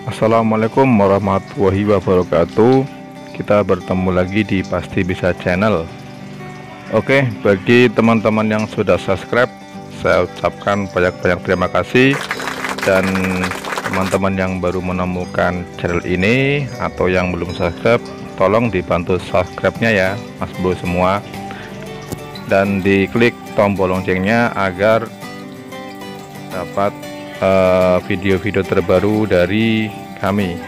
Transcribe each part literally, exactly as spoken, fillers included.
Assalamualaikum warahmatullahi wabarakatuh. Kita bertemu lagi di Pasti Bisa Channel. Oke, bagi teman-teman yang sudah subscribe, saya ucapkan banyak-banyak terima kasih. Dan teman-teman yang baru menemukan channel ini atau yang belum subscribe, tolong dibantu subscribe-nya ya Mas Bro semua. Dan diklik tombol loncengnya agar dapat video-video uh, terbaru dari kami.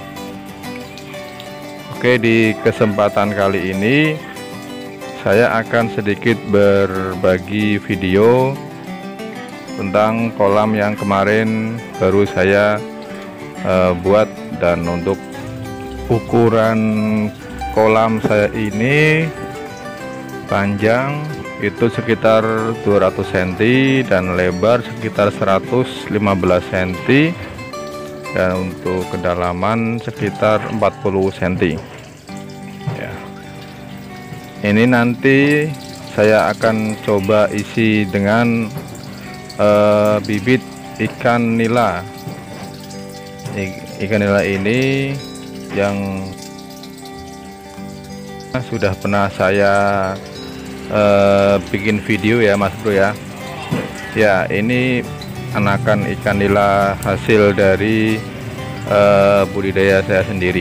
Oke, di kesempatan kali ini saya akan sedikit berbagi video tentang kolam yang kemarin baru saya uh, buat. Dan untuk ukuran kolam saya ini panjang itu sekitar dua ratus sentimeter dan lebar sekitar seratus lima belas sentimeter, dan untuk kedalaman sekitar empat puluh sentimeter ya. Ini nanti saya akan coba isi dengan uh, bibit ikan nila. Ikan nila ini yang sudah pernah saya Uh, bikin video ya Mas Bro ya. Ya, ini anakan ikan nila hasil dari uh, budidaya saya sendiri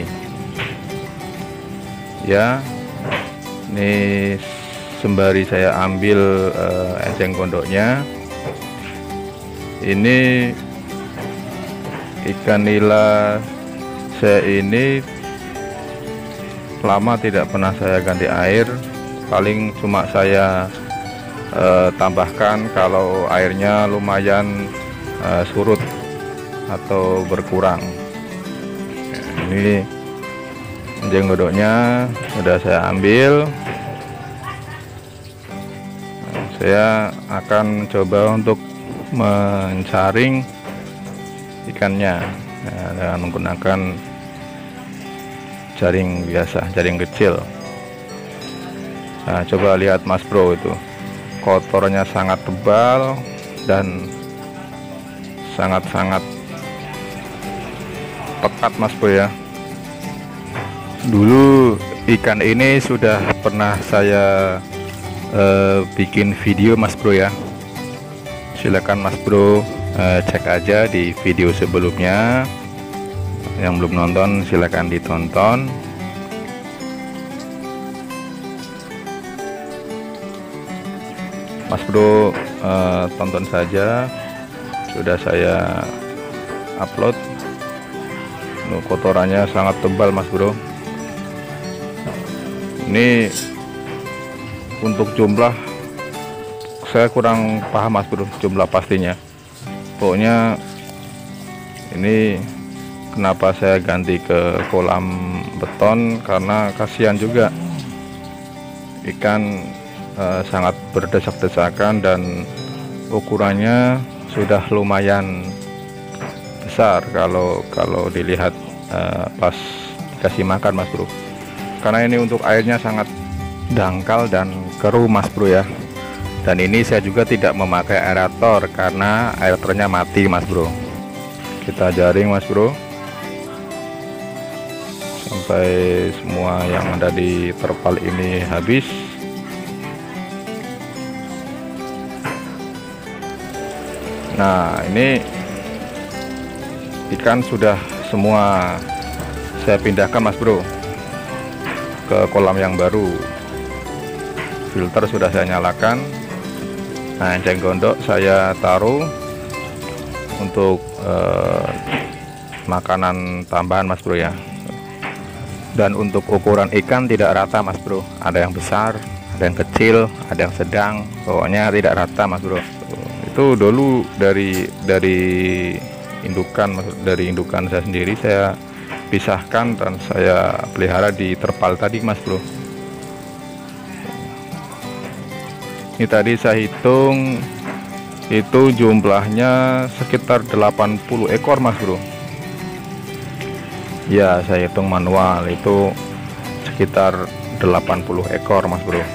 ya. Ini sembari saya ambil uh, eceng gondoknya. Ini ikan nila saya ini lama tidak pernah saya ganti air. Paling cuma saya uh, tambahkan kalau airnya lumayan uh, surut atau berkurang. Ini eceng gondoknya sudah saya ambil. Nah, saya akan coba untuk mensaring ikannya ya, dengan menggunakan jaring biasa, jaring kecil. Nah, coba lihat Mas Bro, itu kotornya sangat tebal dan sangat-sangat pekat Mas Bro ya. Dulu ikan ini sudah pernah saya eh, bikin video Mas Bro ya. Silakan Mas Bro eh, cek aja di video sebelumnya. Yang belum nonton silakan ditonton. Mas Bro uh, tonton saja, sudah saya upload. Nuh, kotorannya sangat tebal Mas Bro. Ini untuk jumlah saya kurang paham Mas Bro, jumlah pastinya. Pokoknya ini kenapa saya ganti ke kolam beton, karena kasihan juga ikan Uh, sangat berdesak-desakan dan ukurannya sudah lumayan besar kalau kalau dilihat uh, pas dikasih makan Mas Bro. Karena ini untuk airnya sangat dangkal dan keruh Mas Bro ya. Dan ini saya juga tidak memakai aerator karena aeratornya mati Mas Bro. Kita jaring Mas Bro sampai semua yang ada di terpal ini habis. Nah, ini ikan sudah semua saya pindahkan Mas Bro ke kolam yang baru. Filter sudah saya nyalakan. Nah, eceng gondok saya taruh untuk eh, makanan tambahan Mas Bro ya. Dan untuk ukuran ikan tidak rata Mas Bro. Ada yang besar, ada yang kecil, ada yang sedang. Pokoknya tidak rata Mas Bro. Itu dulu dari dari indukan dari indukan saya sendiri saya pisahkan dan saya pelihara di terpal tadi Mas Bro. Ini tadi saya hitung itu jumlahnya sekitar delapan puluh ekor Mas Bro. Ya, saya hitung manual itu sekitar delapan puluh ekor Mas Bro.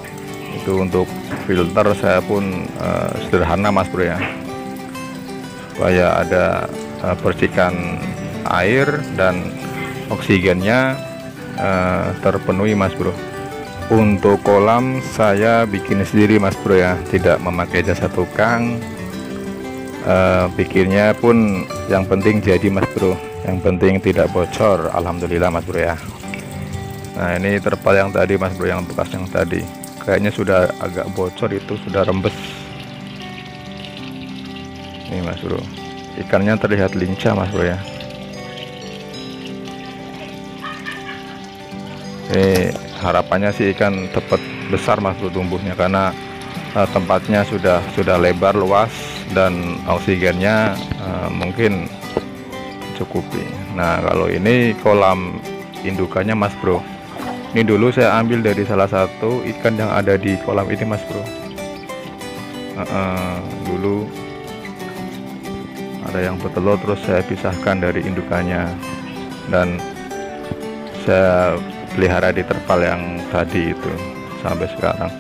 Itu untuk filter saya pun uh, sederhana Mas Bro ya. supaya ada uh, percikan air dan oksigennya uh, terpenuhi Mas Bro. Untuk kolam saya bikin sendiri Mas Bro ya, tidak memakai jasa tukang. Uh, bikinnya pun yang penting jadi Mas Bro, yang penting tidak bocor. Alhamdulillah Mas Bro ya. Nah ini terpal yang tadi Mas Bro, yang bekas yang tadi kayaknya sudah agak bocor, itu sudah rembes. Ini Mas Bro, ikannya terlihat lincah Mas Bro ya. Ini harapannya sih ikan tepat besar Mas Bro tumbuhnya, karena uh, tempatnya sudah sudah lebar luas dan oksigennya uh, mungkin cukupi. Nah kalau ini kolam indukannya Mas Bro, ini dulu saya ambil dari salah satu ikan yang ada di kolam ini Mas Bro. uh, uh, dulu ada yang bertelur, terus saya pisahkan dari indukannya dan saya pelihara di terpal yang tadi itu sampai sekarang.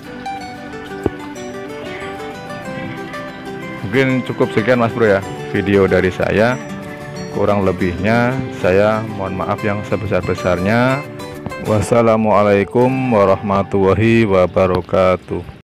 Mungkin cukup sekian Mas Bro ya video dari saya, kurang lebihnya saya mohon maaf yang sebesar-besarnya. Wassalamualaikum warahmatullahi wabarakatuh.